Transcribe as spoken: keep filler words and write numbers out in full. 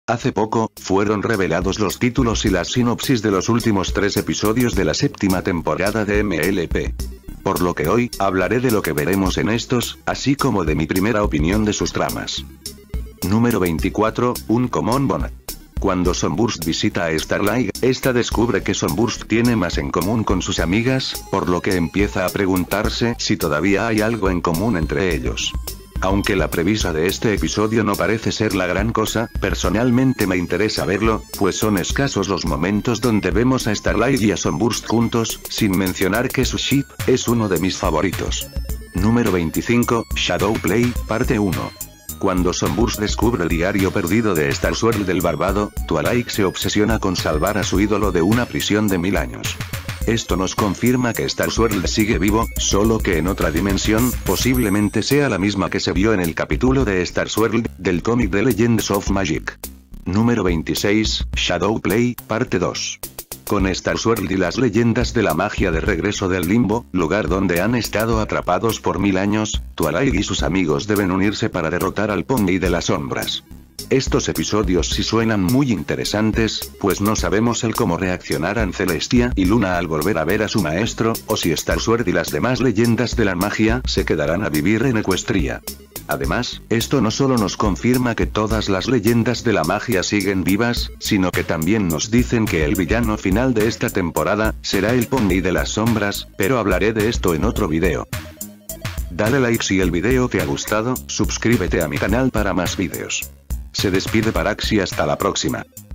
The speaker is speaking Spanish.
Hace poco, fueron revelados los títulos y la sinopsis de los últimos tres episodios de la séptima temporada de M L P. Por lo que hoy, hablaré de lo que veremos en estos, así como de mi primera opinión de sus tramas. Número veinticuatro, un Common Bond. Cuando Sunburst visita a Starlight, esta descubre que Sunburst tiene más en común con sus amigas, por lo que empieza a preguntarse si todavía hay algo en común entre ellos. Aunque la premisa de este episodio no parece ser la gran cosa, personalmente me interesa verlo, pues son escasos los momentos donde vemos a Starlight y a Sunburst juntos, sin mencionar que su ship es uno de mis favoritos. Número veinticinco, Shadowplay, parte uno. Cuando Sunburst descubre el diario perdido de Starswirl del Barbado, Twilight se obsesiona con salvar a su ídolo de una prisión de mil años. Esto nos confirma que Starswirl sigue vivo, solo que en otra dimensión, posiblemente sea la misma que se vio en el capítulo de Starswirl, del cómic de Legends of Magic. Número veintiséis, Shadowplay, parte dos. Con Starswirl y las leyendas de la magia de regreso del limbo, lugar donde han estado atrapados por mil años, Twilight y sus amigos deben unirse para derrotar al Pony de las sombras. Estos episodios sí suenan muy interesantes, pues no sabemos el cómo reaccionarán Celestia y Luna al volver a ver a su maestro, o si Starswirl y las demás leyendas de la magia se quedarán a vivir en Equestria. Además, esto no solo nos confirma que todas las leyendas de la magia siguen vivas, sino que también nos dicen que el villano final de esta temporada será el Pony de las sombras, pero hablaré de esto en otro video. Dale like si el video te ha gustado, suscríbete a mi canal para más videos. Se despide Paraxi hasta la próxima.